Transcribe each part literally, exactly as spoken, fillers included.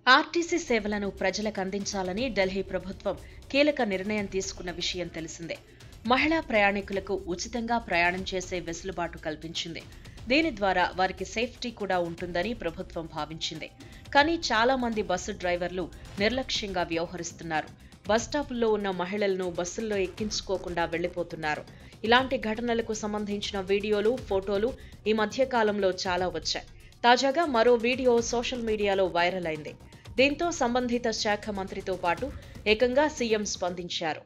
RTC సేవలను ప్రజలకు అందించాలని ఢిల్లీ ప్రభుత్వం కీలక నిర్ణయం తీసుకున్న విషయం తెలిసిందే. మహిళా ప్రయాణికులకు ఉచితంగా ప్రయాణం చేసే వెసులుబాటు కల్పించింది. దీని ద్వారా వారికి సేఫ్టీ కూడా ఉంటుందని ప్రభుత్వం భావించింది. కానీ చాలా మంది బస్సు డ్రైవర్లు నిర్లక్ష్యంగా వ్యవహరిస్తున్నారు. బస్టాపుల్లో ఉన్న మహిళలను బస్సుల్లో ఎక్కించుకోకుండా వెళ్లిపోతున్నారు. ఇలాంటి ఘటనలకు సంబంధించిన వీడియోలు, ఫోటోలు ఈ మధ్య కాలంలో చాలా వచ్చాయి. తాజాగా మరో వీడియో సోషల్ మీడియాలో వైరల్ అయింది. దీంతో సంబంధిత శాఖ మంత్రితో పాటు ఏకంగా సీఎం స్పందించారు.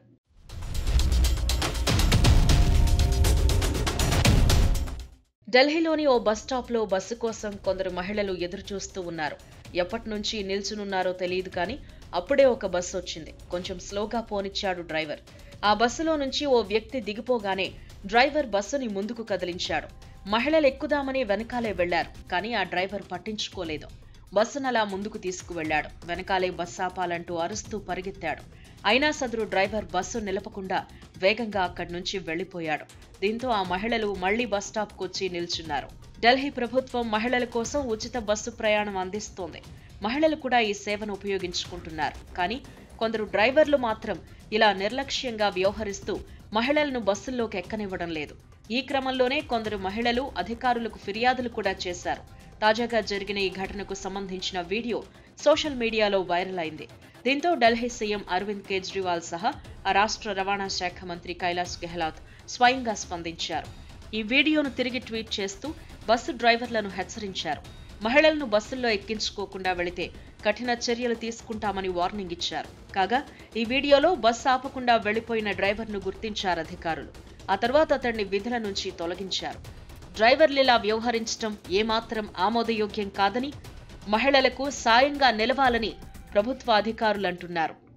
ఢిల్లీలోని ఓ బస్టాప్లో బస్సు కోసం కొందరు మహిళలు ఎదురుచూస్తూ ఉన్నారు. ఎప్పటి నుంచి నిల్చునున్నారో తెలియదు కానీ అప్పుడే ఒక బస్సు వచ్చింది. కొంచెం స్లోగా పోనిచ్చాడు డ్రైవర్. ఆ బస్సులో నుంచి ఓ వ్యక్తి దిగిపోగానే డ్రైవర్ బస్సుని ముందుకు కదిలించాడు. మహిళలు ఎక్కుదామని వెనకాలే వెళ్లారు. కానీ ఆ డ్రైవర్ పట్టించుకోలేదు. బస్సునలా ముందుకు తీసుకువెళ్లాడు. వెనకాలే బస్సు ఆపాలంటూ అరుస్తూ పరిగెత్తాడు. అయినా సదరు డ్రైవర్ బస్సు నిలపకుండా వేగంగా అక్కడి నుంచి వెళ్లిపోయాడు. దీంతో ఆ మహిళలు మళ్లీ బస్టాప్కు వచ్చి నిల్చున్నారు. ఢిల్లీ ప్రభుత్వం మహిళల కోసం ఉచిత బస్సు ప్రయాణం అందిస్తోంది. మహిళలు కూడా ఈ సేవను ఉపయోగించుకుంటున్నారు. కానీ కొందరు డ్రైవర్లు మాత్రం ఇలా నిర్లక్ష్యంగా వ్యవహరిస్తూ మహిళలను బస్సుల్లోకి ఎక్కనివ్వడం లేదు. ఈ క్రమంలోనే కొందరు మహిళలు అధికారులకు ఫిర్యాదులు కూడా చేశారు. తాజాగా జరిగిన ఈ ఘటనకు సంబంధించిన వీడియో సోషల్ మీడియాలో వైరల్ అయింది. దీంతో ఢిల్లీ సీఎం అరవింద్ కేజ్రీవాల్ సహా ఆ రాష్ట్ర రవాణా శాఖ మంత్రి కైలాస్ గెహ్లాట్ స్వయంగా స్పందించారు. ఈ వీడియోను తిరిగి ట్వీట్ చేస్తూ బస్సు డ్రైవర్లను హెచ్చరించారు. మహిళలను బస్సుల్లో ఎక్కించుకోకుండా వెళితే కఠిన చర్యలు తీసుకుంటామని వార్నింగ్ ఇచ్చారు. కాగా ఈ వీడియోలో బస్సు ఆపకుండా వెళ్లిపోయిన డ్రైవర్ను గుర్తించారు అధికారులు. ఆ తర్వాత అతన్ని విధుల నుంచి తొలగించారు. డ్రైవర్లిలా వ్యవహరించడం ఏమాత్రం ఆమోదయోగ్యం కాదని, మహిళలకు సాయంగా నిలవాలని ప్రభుత్వ అధికారులు అంటున్నారు.